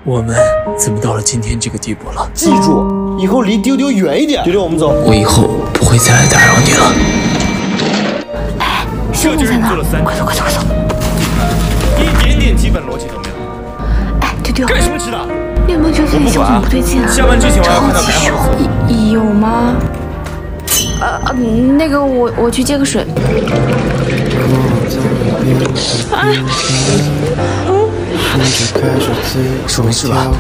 我们怎么到了今天这个地步了？ 记住，以后离丢丢远一点。丢丢，我们走。 我以后不会再来打扰你了。 哎，小总在哪？快走快走快走！ 一点点基本逻辑都没有。 哎，丢丢， 干什么吃的？ 你有没有觉得自己小总不对劲啊？ 下班之前我要看到改好的字。 有吗？那个我去接个水。 说没事吧？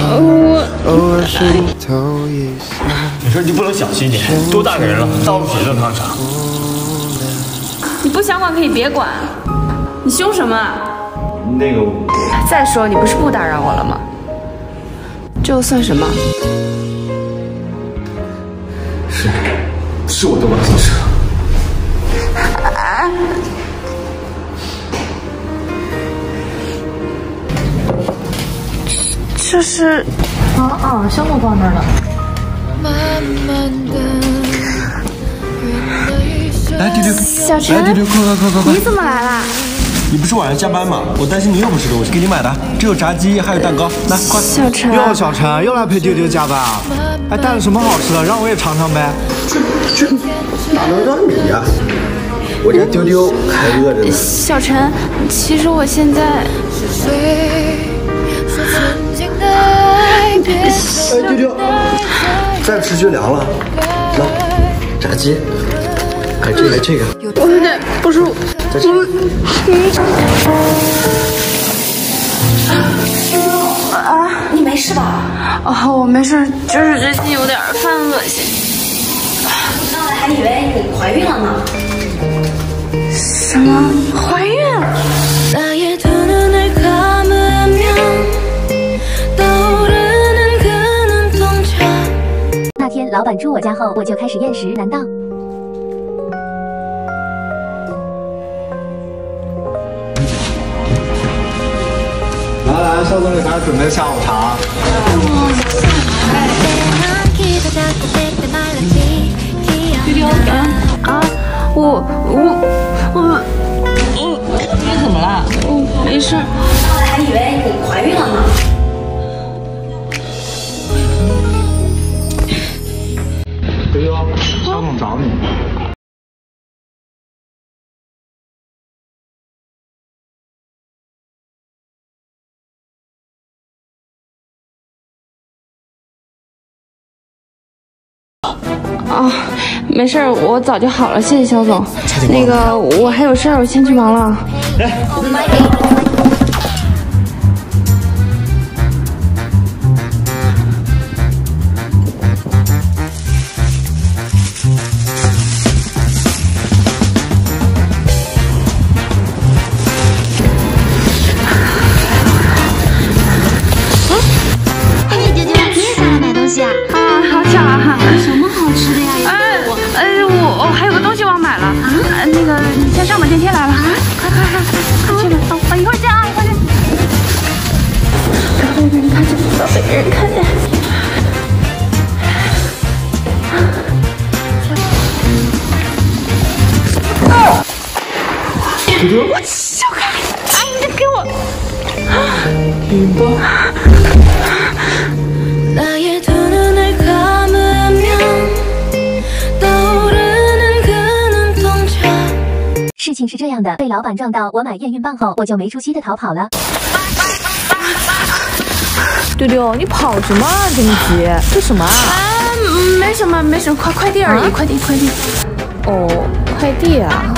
你说你不能小心一点？多大个人了，到处写这汤茶。 你不想管可以别管，你凶什么啊？ 那个， 再说你不是不打扰我了吗？这又算什么？ 是我多管闲事了。 这是香木放那儿了。 来，丢丢， 小陈， 来，丢丢，快！ 你怎么来啦？ 你不是晚上加班吗？我担心你又不吃东西，给你买的，这有炸鸡，还有蛋糕，来，快！ 小陈， 哟，小陈又来陪丢丢加班啊？还带了什么好吃的？让我也尝尝呗。 这哪能让你呀？我家丢丢还饿着呢。 小陈，其实我现在…… 哎，丢丢，再不吃就凉了。来，炸鸡，还这个。 我有点不舒服。 再吃。 你没事吧？哦，我没事，就是最近有点犯恶心。 刚才还以为你怀孕了呢。 什么？怀孕？ 那天老板住我家后，我就开始厌食，难道？ 来，肖总给大家准备下午茶。 丢丢， 你怎么了？ 没事。 刚才还以为你怀孕了呢。 丢丢，肖总找你。 没事，我早就好了，谢谢肖总。那个，我还有事儿，我先去忙了。 嘿，丢丢，你也下来买东西啊？ 好巧啊！ 什么好吃的呀？ 我还有个东西忘买了。那个，你先上吧，电梯来了。快去吧！我一会儿见啊，一会儿见。不要被人看见，不要被人看见。 丢丢， 我小看你给我。 冰棒。 事情是这样的，被老板撞到，我买验孕棒后，我就没出息的逃跑了。 丢丢，你跑什么啊？这么急？这什么啊？ 没什么，快递而已，快递。 哦，快递啊。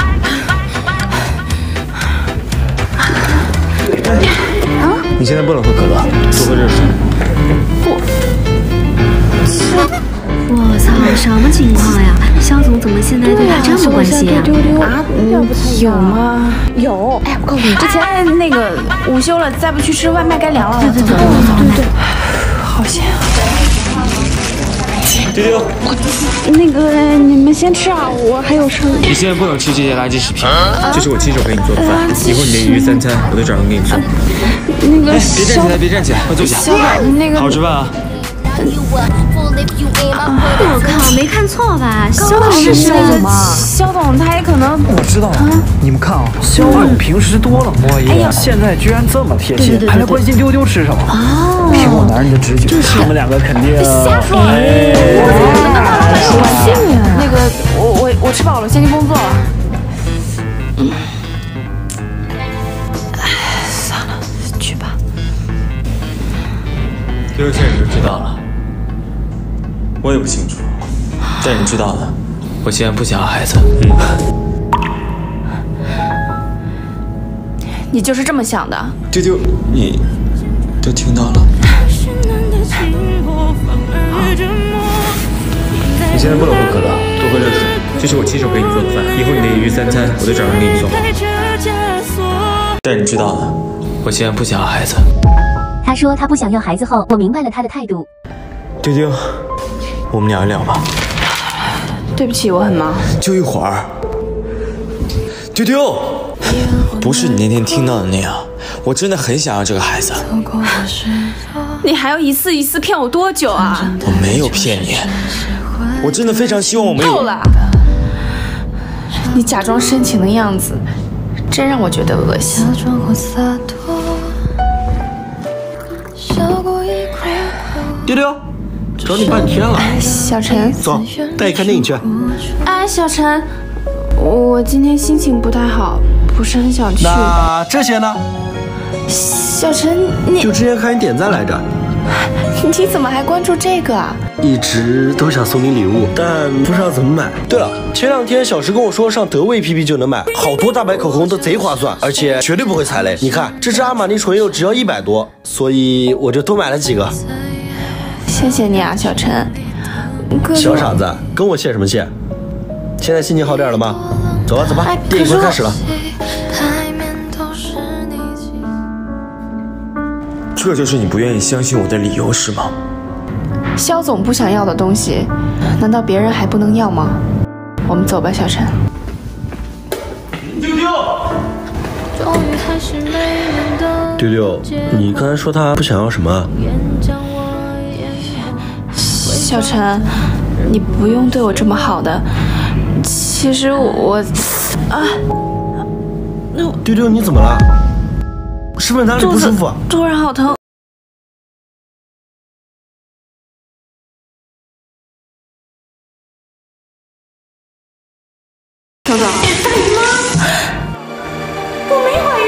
你现在不能喝可乐，多喝热水。 我操，什么情况呀？肖总怎么现在对他这么关心啊？ 有吗？ 有。 哎，我告诉你，之前那个午休了，再不去吃外卖该凉了。对，好险。 丢丢， 那个你们先吃啊，我还有事。 你现在不能吃这些垃圾食品，这是我亲手给你做的饭，以后你的一日三餐我都找人给你做。 那个， 别站起来，快坐下。 小宝，那个好好吃饭啊。 我靠，没看错吧？肖总是肖那个吗？ 肖总他也可能， 我知道了，你们看啊，肖勇平时多冷漠一点，现在居然这么贴心，还来关心丢丢吃什么。哦，凭我男人的直觉，他们两个肯定。 瞎说！我怎么可能跟大老板有关系？那个，我吃饱了，先去工作了。算了，去吧。 这个事你就知道了，我也不清楚，但你知道的，我现在不想要孩子。 你就是这么想的？ 丢丢，你都听到了。你现在不冷不渴的，多喝热水。这是我亲手给你做的饭，以后你的一日三餐我都找人给你送。但你知道的，我现在不想要孩子。 他说他不想要孩子后，我明白了他的态度。 丢丢，我们聊一聊吧。 对不起，我很忙。 就一会儿。丢丢，不是你那天听到的那样，我真的很想要这个孩子。 你还要一次一次骗我多久啊？ 我没有骗你，我真的非常希望我没有。 够了！你假装深情的样子，真让我觉得恶心。 丢丢，找你半天了。 小陈， 走，带你看电影去。 哎，小陈，我今天心情不太好，不是很想去。 那这些呢？ 小陈，你就之前看你点赞来着。 你怎么还关注这个啊？ 一直都想送你礼物，但不知道怎么买。对了，前2天小石跟我说上德味 APP 就能买，好多大白口红都贼划算，而且绝对不会踩雷。你看这支阿玛尼唇釉只要100多，所以我就多买了几个。 谢谢你啊，小陈。 小傻子，跟我谢什么谢？现在心情好点了吗？走吧走吧，电影快开始了。 这就是你不愿意相信我的理由是吗？ 肖总不想要的东西，难道别人还不能要吗？我们走吧，小陈。 丢丢， 丢丢，你刚才说他不想要什么？ 小陈，你不用对我这么好的。其实我丢丢，你怎么了？是不是哪里不舒服？ 突然好疼。等等，大姨妈，我没怀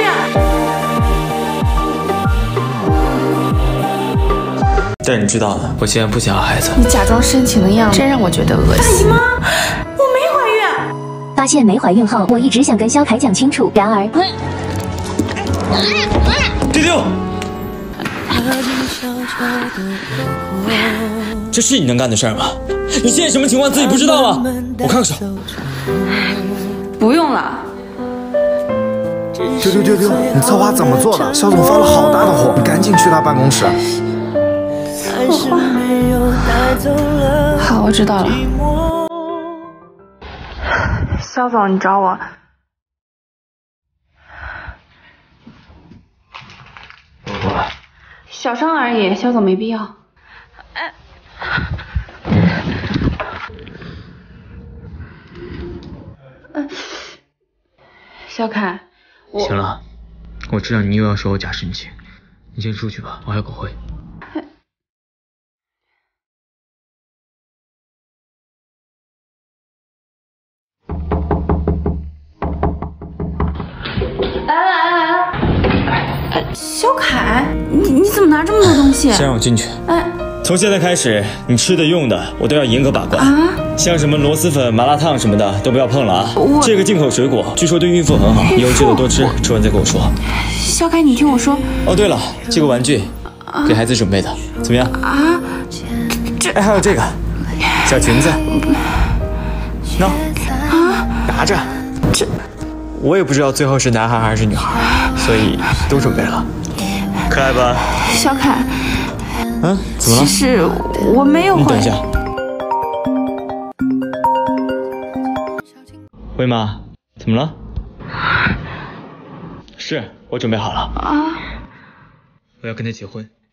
孕。 但你知道的，我现在不想要孩子。 你假装深情的样子，真让我觉得恶心。大姨妈，我没怀孕。 发现没怀孕后，我一直想跟肖凯讲清楚，然而。 丢丢，这是你能干的事儿吗？你现在什么情况自己不知道吗？我看看手。 不用了。 丢丢丢丢，你策划怎么做的？肖总发了好大的火，你赶紧去他办公室。 好，我知道了。肖总，你找我。小伤而已，肖总没必要。小凯， 行了，我知道你又要说我假深情，你先出去吧，我还有个会。 肖凯，你怎么拿这么多东西？ 先让我进去。从现在开始，你吃的用的我都要严格把关啊！像什么螺蛳粉、麻辣烫什么的都不要碰了啊！这个进口水果据说对孕妇很好，以后记得多吃，吃完再跟我说。 肖凯，你听我说。 哦，对了，这个玩具给孩子准备的，怎么样？啊，哎，还有这个小裙子，喏，拿着。这我也不知道最后是男孩还是女孩，所以都准备了，可爱吧？ 小凯。 怎么了？ 其实我没有。 你等一下，魏妈，怎么了？是我准备好了啊！我要跟他结婚。